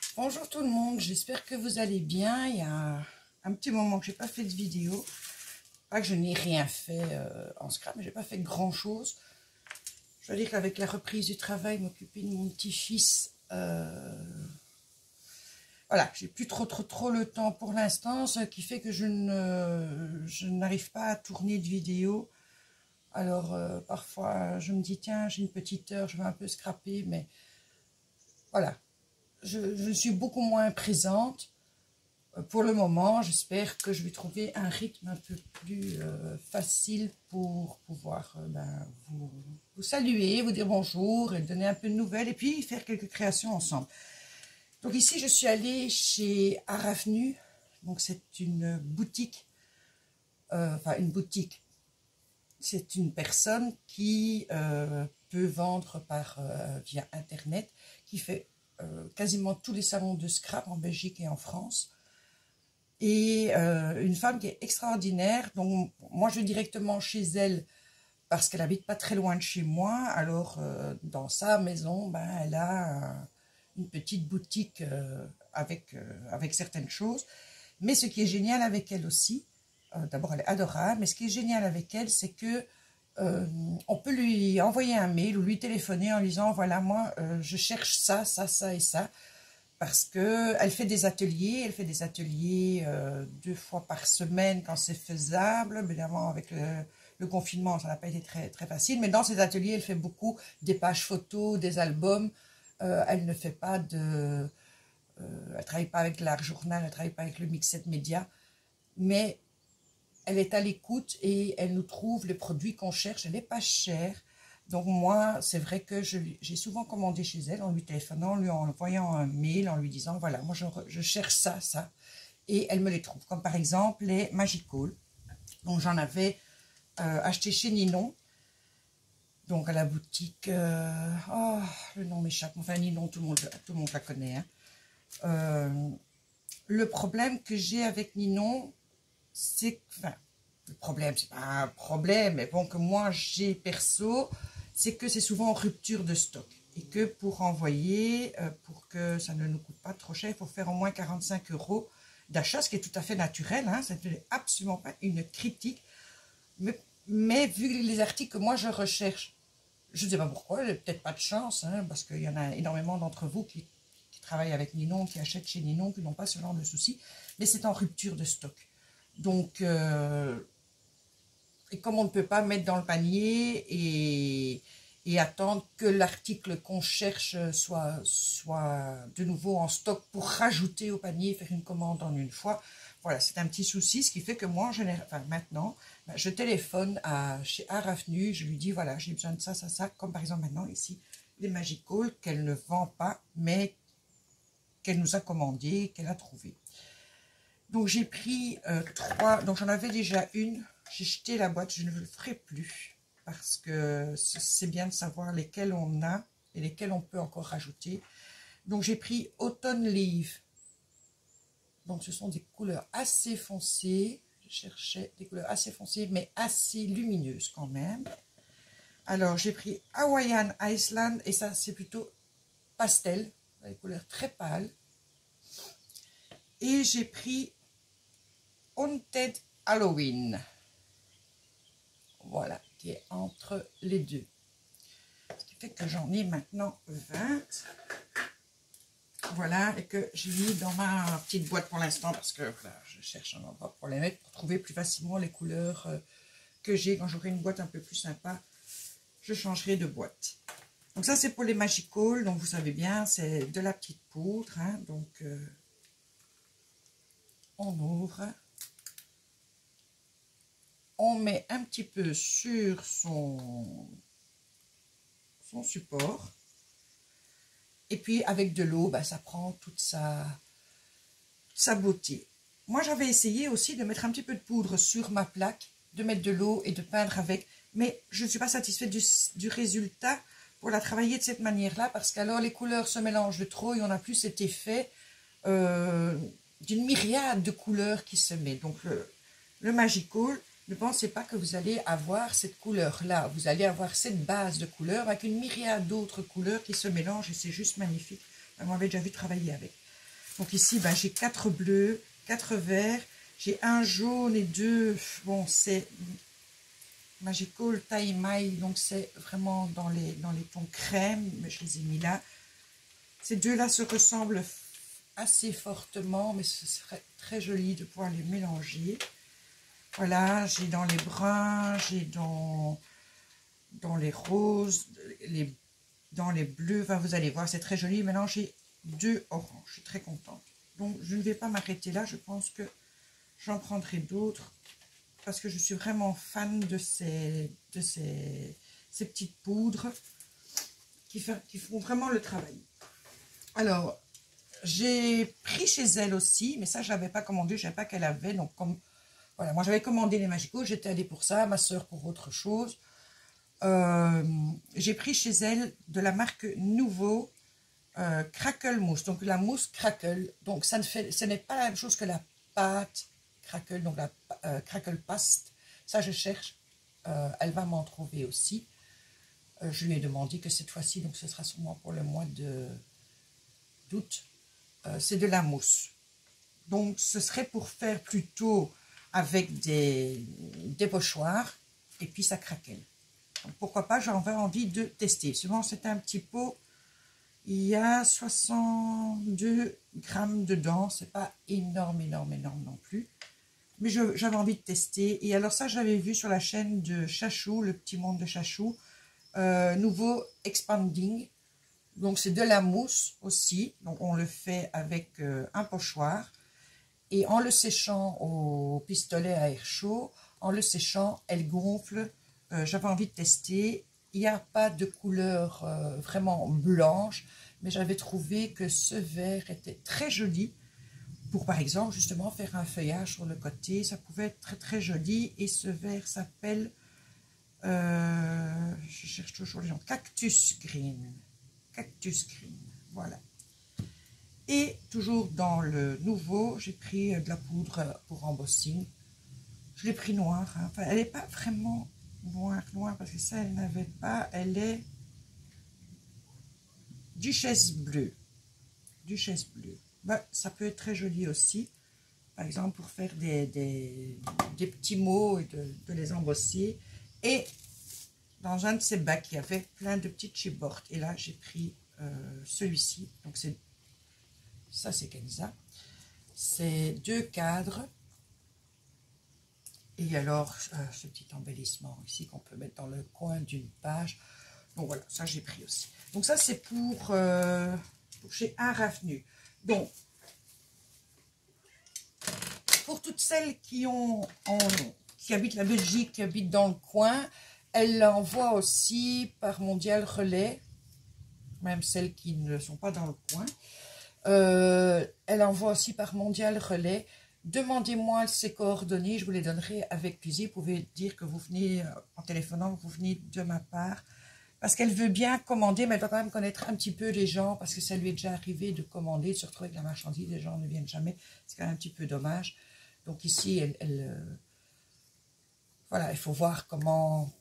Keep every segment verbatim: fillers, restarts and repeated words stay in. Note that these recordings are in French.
Bonjour tout le monde, j'espère que vous allez bien. Il y a un petit moment que j'ai pas fait de vidéo. Pas que je n'ai rien fait euh, en scrap, mais j'ai pas fait grand chose. Je dois dire qu'avec la reprise du travail, m'occuper de mon petit-fils, euh, voilà, j'ai plus trop trop trop le temps pour l'instant, ce qui fait que je ne je n'arrive pas à tourner de vidéo. Alors euh, parfois je me dis tiens, j'ai une petite heure, je vais un peu scraper, mais voilà. Je, je suis beaucoup moins présente pour le moment. J'espère que je vais trouver un rythme un peu plus euh, facile pour pouvoir euh, ben, vous, vous saluer, vous dire bonjour et donner un peu de nouvelles et puis faire quelques créations ensemble. Donc ici, je suis allée chez Art Avenue. Donc c'est une boutique, euh, enfin une boutique, c'est une personne qui euh, peut vendre par euh, via Internet, qui fait Euh, quasiment tous les salons de scrap en Belgique et en France. Et euh, une femme qui est extraordinaire. Donc moi je vais directement chez elle parce qu'elle habite pas très loin de chez moi. Alors euh, dans sa maison, ben, elle a euh, une petite boutique euh, avec, euh, avec certaines choses. Mais ce qui est génial avec elle aussi, euh, d'abord elle est adorable, mais ce qui est génial avec elle, c'est que Euh, on peut lui envoyer un mail ou lui téléphoner en lui disant voilà moi euh, je cherche ça, ça, ça et ça, parce que elle fait des ateliers, elle fait des ateliers euh, deux fois par semaine quand c'est faisable. Évidemment avec le, le confinement ça n'a pas été très, très facile, mais dans ces ateliers elle fait beaucoup des pages photos, des albums. Euh, elle ne fait pas de euh, elle travaille pas avec l'art journal, elle travaille pas avec le mixed media, mais elle est à l'écoute et elle nous trouve les produits qu'on cherche. Elle n'est pas chère. Donc moi, c'est vrai que j'ai souvent commandé chez elle en lui téléphonant, en lui envoyant un mail, en lui disant, voilà, moi je, je cherche ça, ça. Et elle me les trouve. Comme par exemple les Magical. Donc j'en avais euh, acheté chez Ninon. Donc à la boutique, euh, oh, le nom m'échappe. Enfin Ninon, tout le monde, tout le monde la connaît. Hein. Euh, le problème que j'ai avec Ninon, c'est que, enfin, le problème, c'est pas un problème, mais bon, que moi j'ai perso, c'est que c'est souvent en rupture de stock. Et que pour envoyer, euh, pour que ça ne nous coûte pas trop cher, il faut faire au moins quarante-cinq euros d'achat, ce qui est tout à fait naturel, hein, ça n'est absolument pas une critique. Mais, mais vu les articles que moi je recherche, je ne sais pas pourquoi, j'ai peut-être pas de chance, hein, parce qu'il y en a énormément d'entre vous qui, qui travaillent avec Ninon, qui achètent chez Ninon, qui n'ont pas ce genre de soucis, mais c'est en rupture de stock. Donc, euh, et comme on ne peut pas mettre dans le panier et, et attendre que l'article qu'on cherche soit, soit de nouveau en stock pour rajouter au panier, faire une commande en une fois, voilà, c'est un petit souci, ce qui fait que moi, je enfin, maintenant, je téléphone à, chez Art Avenue, je lui dis, voilà, j'ai besoin de ça, ça, ça, comme par exemple maintenant ici, les Magical qu'elle ne vend pas, mais qu'elle nous a commandé, qu'elle a trouvé. Donc j'ai pris euh, trois, donc j'en avais déjà une, j'ai jeté la boîte, je ne le ferai plus, parce que c'est bien de savoir lesquels on a et lesquels on peut encore rajouter. Donc j'ai pris Autumn Leaf, donc ce sont des couleurs assez foncées, je cherchais des couleurs assez foncées, mais assez lumineuses quand même. Alors j'ai pris Hawaiian Iceland, et ça c'est plutôt pastel, des couleurs très pâles. Et j'ai pris Haunted Halloween, voilà, qui est entre les deux. Ce qui fait que j'en ai maintenant vingt. Voilà, et que j'ai mis dans ma petite boîte pour l'instant, parce que voilà, je cherche un endroit pour les mettre, pour trouver plus facilement les couleurs que j'ai. Quand j'aurai une boîte un peu plus sympa, je changerai de boîte. Donc ça, c'est pour les Magical, donc vous savez bien, c'est de la petite poudre. Hein, donc, euh, on ouvre. On met un petit peu sur son, son support. Et puis avec de l'eau, bah, ça prend toute sa, sa beauté. Moi j'avais essayé aussi de mettre un petit peu de poudre sur ma plaque, de mettre de l'eau et de peindre avec. Mais je ne suis pas satisfaite du, du résultat pour la travailler de cette manière-là. Parce qu'alors les couleurs se mélangent de trop et on n'a plus cet effet euh, d'une myriade de couleurs qui se met. Donc le, le Magical, ne pensez pas que vous allez avoir cette couleur-là. Vous allez avoir cette base de couleurs avec une myriade d'autres couleurs qui se mélangent et c'est juste magnifique. On m'avait déjà vu travailler avec. Donc ici, ben, j'ai quatre bleus, quatre verts. J'ai un jaune et deux, bon, c'est Magical Taille Maille, donc c'est vraiment dans les, dans les tons crème, mais je les ai mis là. Ces deux-là se ressemblent assez fortement, mais ce serait très joli de pouvoir les mélanger. Voilà, j'ai dans les bruns, j'ai dans, dans les roses, les, dans les bleus, enfin, vous allez voir, c'est très joli. Maintenant, j'ai deux oranges, je suis très contente. Donc, je ne vais pas m'arrêter là, je pense que j'en prendrai d'autres, parce que je suis vraiment fan de ces, de ces, ces petites poudres qui, fait, qui font vraiment le travail. Alors, j'ai pris chez elle aussi, mais ça, je ne l'avais pas commandé, je ne savais pas qu'elle avait. Donc, comme voilà, moi, j'avais commandé les Magico, j'étais allée pour ça, ma soeur pour autre chose. Euh, j'ai pris chez elle de la marque Nouveau euh, Crackle Mousse. Donc, la mousse Crackle. Donc, ça ne fait, ce n'est pas la même chose que la pâte Crackle, donc la euh, Crackle Paste. Ça, je cherche. Euh, elle va m'en trouver aussi. Euh, je lui ai demandé que cette fois-ci, donc ce sera sûrement pour le mois de d'août. Euh, c'est de la mousse. Donc, ce serait pour faire plutôt avec des, des pochoirs. Et puis, ça craquelle. Donc, pourquoi pas, j'avais envie de tester. Souvent, c'est un petit pot. Il y a soixante-deux grammes dedans. C'est pas énorme, énorme, énorme non plus. Mais j'avais envie de tester. Et alors ça, j'avais vu sur la chaîne de Chachou, le petit monde de Chachou. Euh, nouveau Expanding. Donc, c'est de la mousse aussi. Donc, on le fait avec euh, un pochoir. Et en le séchant au pistolet à air chaud, en le séchant, elle gonfle. Euh, j'avais envie de tester. Il n'y a pas de couleur euh, vraiment blanche, mais j'avais trouvé que ce vert était très joli pour, par exemple, justement faire un feuillage sur le côté. Ça pouvait être très très joli. Et ce vert s'appelle, euh, je cherche toujours les gens, Cactus Green. Cactus Green, voilà. Et toujours dans le nouveau, j'ai pris de la poudre pour embossing. Je l'ai pris noir. Hein. Enfin, elle n'est pas vraiment noire, noire, parce que ça, elle n'avait pas. Elle est Duchesse bleue. Duchesse bleue. Ben, ça peut être très joli aussi. Par exemple, pour faire des, des, des petits mots et de, de les embosser. Et dans un de ces bacs, il y avait plein de petites chipboards. Et là, j'ai pris euh, celui-ci. Donc, c'est ça, c'est Kenza. C'est deux cadres. Et alors, euh, ce petit embellissement ici qu'on peut mettre dans le coin d'une page. Donc voilà, ça j'ai pris aussi. Donc ça, c'est pour, euh, pour chez Un Revenu. Donc, pour toutes celles qui, ont, en, qui habitent la Belgique, qui habitent dans le coin, elle l'envoie aussi par Mondial Relais. Même celles qui ne sont pas dans le coin. Euh, elle envoie aussi par Mondial Relais. Demandez-moi ses coordonnées, je vous les donnerai avec plaisir. Vous pouvez dire que vous venez, en téléphonant, vous venez de ma part. Parce qu'elle veut bien commander, mais elle doit quand même connaître un petit peu les gens, parce que ça lui est déjà arrivé de commander, de se retrouver avec la marchandise, les gens ne viennent jamais. C'est quand même un petit peu dommage. Donc ici, elle, elle euh, voilà, il faut voir comment...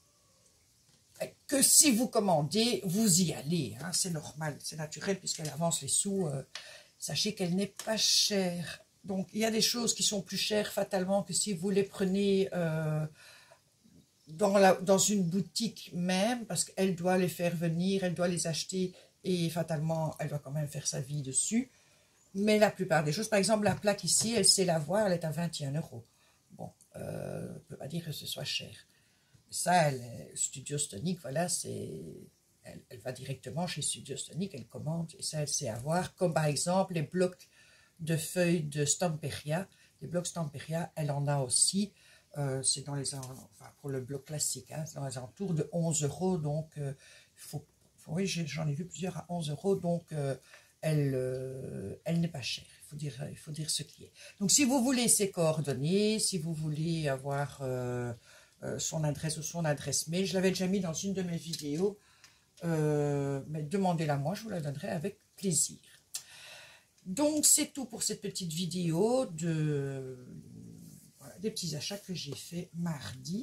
Que si vous commandez, vous y allez. Hein, c'est normal, c'est naturel, puisqu'elle avance les sous. Euh, sachez qu'elle n'est pas chère. Donc, il y a des choses qui sont plus chères fatalement que si vous les prenez euh, dans, la, dans une boutique même, parce qu'elle doit les faire venir, elle doit les acheter et fatalement, elle doit quand même faire sa vie dessus. Mais la plupart des choses, par exemple, la plaque ici, elle sait la voir, elle est à vingt et un euros. Bon, euh, on ne peut pas dire que ce soit cher. Ça, elle, Studio Stonic, voilà, c'est... Elle, elle va directement chez Studio Stonic, elle commande, et ça, elle sait avoir. Comme par exemple, les blocs de feuilles de Stamperia. Les blocs Stamperia, elle en a aussi. Euh, c'est dans les... Enfin, pour le bloc classique, hein, c'est dans les alentours de onze euros. Donc, euh, faut, faut, oui, j'en ai vu plusieurs à onze euros. Donc, euh, elle, euh, elle n'est pas chère. Il faut dire, il faut dire ce qui est. Donc, si vous voulez ses coordonnées, si vous voulez avoir... Euh, Euh, son adresse ou son adresse mail. Je l'avais déjà mis dans une de mes vidéos, euh, mais demandez-la moi, je vous la donnerai avec plaisir. Donc, c'est tout pour cette petite vidéo de voilà, des petits achats que j'ai fait mardi.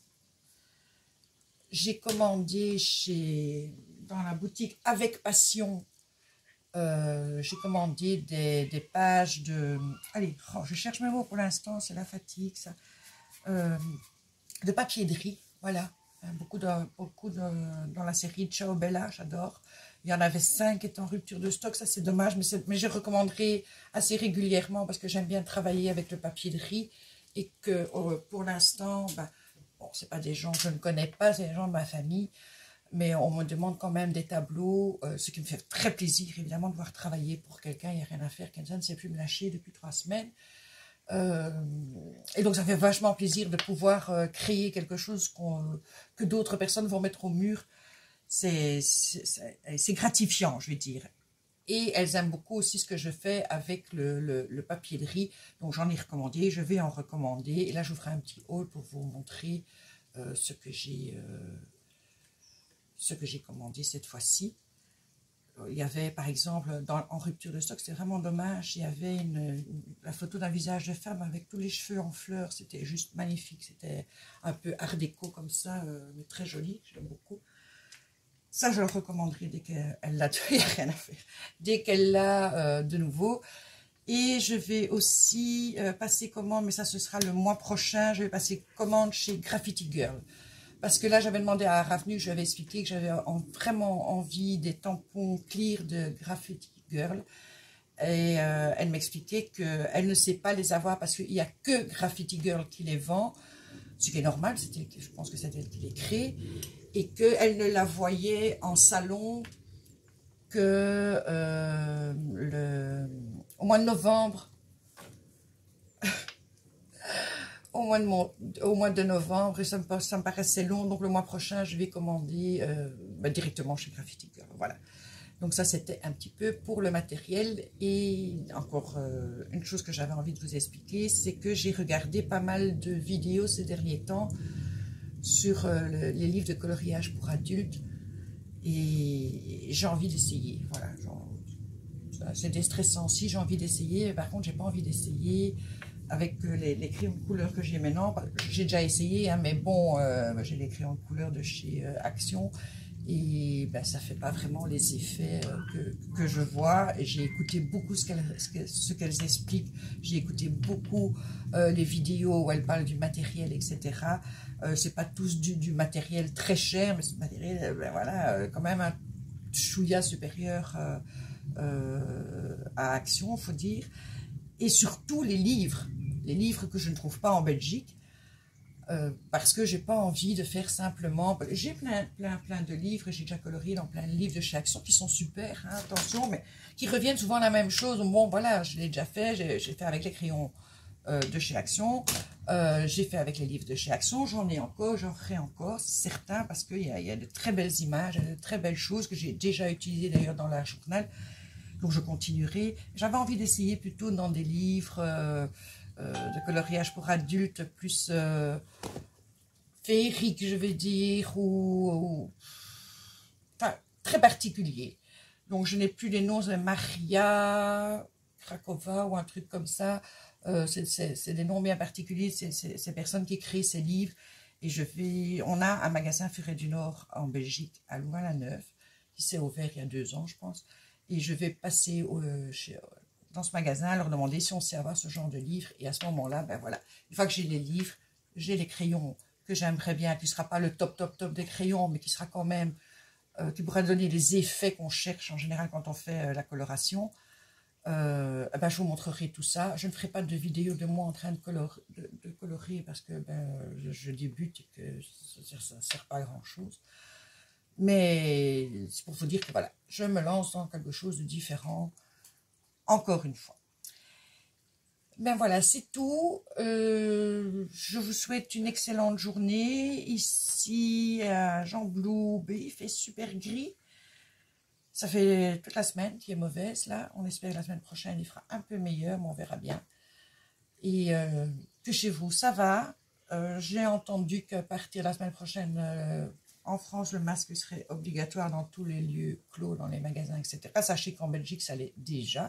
J'ai commandé chez dans la boutique Avec Passion euh, euh, j'ai commandé des, des pages de... Allez, oh, je cherche mes mots pour l'instant, c'est la fatigue, ça. Euh, de papier de riz, voilà. Beaucoup, de, beaucoup de, dans la série Ciao Bella, j'adore. Il y en avait cinq qui étaient en rupture de stock, ça c'est dommage, mais, mais je recommanderai assez régulièrement parce que j'aime bien travailler avec le papier de riz et que oh, pour l'instant, bah, bon, c'est pas des gens que je ne connais pas, c'est des gens de ma famille, mais on me demande quand même des tableaux, euh, ce qui me fait très plaisir évidemment de voir travailler pour quelqu'un, il n'y a rien à faire, quelqu'un ne sait plus me lâcher depuis trois semaines. Euh, et donc ça fait vachement plaisir de pouvoir euh, créer quelque chose qu'on, que d'autres personnes vont mettre au mur. C'est gratifiant, je vais dire. Et elles aiment beaucoup aussi ce que je fais avec le, le, le papier de riz. Donc j'en ai recommandé, je vais en recommander. Et là je vous ferai un petit haul pour vous montrer euh, ce que j'ai euh, ce que j'ai commandé cette fois-ci. Il y avait, par exemple, dans, en rupture de stock, c'était vraiment dommage, il y avait une, une, la photo d'un visage de femme avec tous les cheveux en fleurs, c'était juste magnifique, c'était un peu art déco comme ça, euh, mais très joli, j'aime beaucoup. Ça, je le recommanderai dès qu'elle l'a, il n'y a rien à faire, dès qu'elle l'a euh, de nouveau. Et je vais aussi euh, passer commande, mais ça, ce sera le mois prochain, je vais passer commande chez Graffiti Girl. Parce que là, j'avais demandé à Ravenu, je lui avais expliqué que j'avais vraiment envie des tampons clear de Graffiti Girl. Et euh, elle m'expliquait qu'elle ne sait pas les avoir parce qu'il n'y a que Graffiti Girl qui les vend. Ce qui est normal, je pense que c'est elle qui les crée. Et qu'elle ne la voyait en salon que euh, le, au mois de novembre. Au mois, de mon, au mois de novembre, et ça me, ça me paraissait long, donc le mois prochain, je vais commander euh, bah, directement chez Graffiti Girl, voilà. Donc ça, c'était un petit peu pour le matériel, et encore euh, une chose que j'avais envie de vous expliquer, c'est que j'ai regardé pas mal de vidéos ces derniers temps sur euh, le, les livres de coloriage pour adultes, et j'ai envie d'essayer, voilà, c'est déstressant aussi, j'ai envie d'essayer, par contre, j'ai pas envie d'essayer avec les, les crayons de couleur que j'ai maintenant. J'ai déjà essayé, hein, mais bon, euh, j'ai les crayons de couleur de chez euh, Action et ben, ça ne fait pas vraiment les effets euh, que, que je vois. Et j'ai écouté beaucoup ce qu'elles ce qu'elles expliquent, j'ai écouté beaucoup euh, les vidéos où elles parlent du matériel, et cetera. Euh, c'est pas tous du, du matériel très cher, mais ce matériel, ben, voilà, euh, quand même un chouïa supérieur euh, euh, à Action, il faut dire. Et surtout les livres, les livres que je ne trouve pas en Belgique, euh, parce que j'ai pas envie de faire simplement... J'ai plein, plein, plein de livres, j'ai déjà colorié dans plein de livres de chez Action qui sont super, hein, attention, mais qui reviennent souvent à la même chose. Bon, voilà, je l'ai déjà fait, j'ai fait avec les crayons euh, de chez Action, euh, j'ai fait avec les livres de chez Action, j'en ai encore, j'en ferai encore, c'est certain, parce qu'il y, y a de très belles images, de très belles choses que j'ai déjà utilisées d'ailleurs dans la journal. Donc je continuerai. J'avais envie d'essayer plutôt dans des livres euh, euh, de coloriage pour adultes plus euh, féeriques, je vais dire, ou, ou enfin, très particuliers. Donc je n'ai plus les noms, c'est Maria Krakova ou un truc comme ça. Euh, c'est des noms bien particuliers, c'est ces personnes qui créent ces livres. Et je vais, on a un magasin Furet du Nord en Belgique, à Louvain-la-Neuve, qui s'est ouvert il y a deux ans, je pense. Et je vais passer euh, chez, dans ce magasin, leur demander si on sait avoir ce genre de livres. Et à ce moment-là, ben voilà, une fois que j'ai les livres, j'ai les crayons que j'aimerais bien, qui ne sera pas le top, top, top des crayons, mais qui sera quand même, euh, qui pourra donner les effets qu'on cherche en général quand on fait euh, la coloration. Euh, ben, je vous montrerai tout ça. Je ne ferai pas de vidéo de moi en train de, color, de, de colorer parce que ben, je, je débute et que ça ne sert pas à grand-chose. Mais c'est pour vous dire que voilà, je me lance dans quelque chose de différent, encore une fois. Ben voilà, c'est tout. Euh, je vous souhaite une excellente journée. Ici, à Jean-Blou, ben, il fait super gris. Ça fait toute la semaine qui est mauvaise, là. On espère que la semaine prochaine, il fera un peu meilleur, mais on verra bien. Et euh, que chez vous, ça va. Euh, J'ai entendu qu'à partir de la semaine prochaine... Euh, en France, le masque serait obligatoire dans tous les lieux clos, dans les magasins, et cetera. Sachez qu'en Belgique, ça l'est déjà.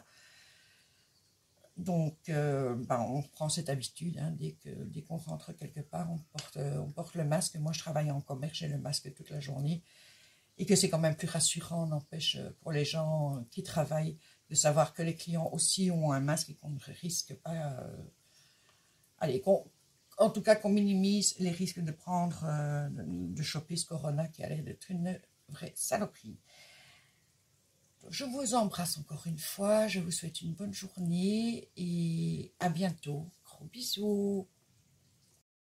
Donc, euh, ben, on prend cette habitude. Hein, dès que, dès qu'on rentre quelque part, on porte, on porte le masque. Moi, je travaille en commerce, j'ai le masque toute la journée. Et que c'est quand même plus rassurant, n'empêche, pour les gens qui travaillent, de savoir que les clients aussi ont un masque et qu'on ne risque pas... Euh, allez, qu'on, en tout cas qu'on minimise les risques de prendre, euh, de, de choper ce corona qui a l'air d'être une vraie saloperie. Je vous embrasse encore une fois, je vous souhaite une bonne journée et à bientôt. Gros bisous.